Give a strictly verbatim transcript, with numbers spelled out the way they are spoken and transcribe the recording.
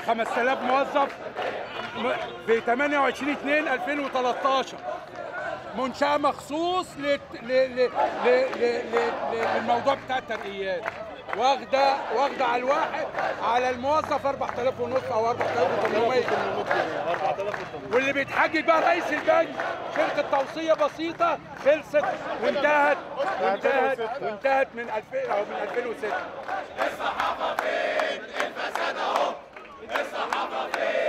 خمسة آلاف موظف في ثمانية وعشرين اتنين ألفين وتلتاشر. منشأة مخصوص للموضوع بتاع الترقيات، واخده واخده على الواحد على الموظف أربعة آلاف ونص او أربعة آلاف وثمانمائة، واللي بيتحجج بقى رئيس البنك شركه توصيه بسيطه خلصت وانتهت وانتهت وانتهت من ألفين او من ألفين وستة. الصحافه فين؟ الفساد اهو. الصحافه فين؟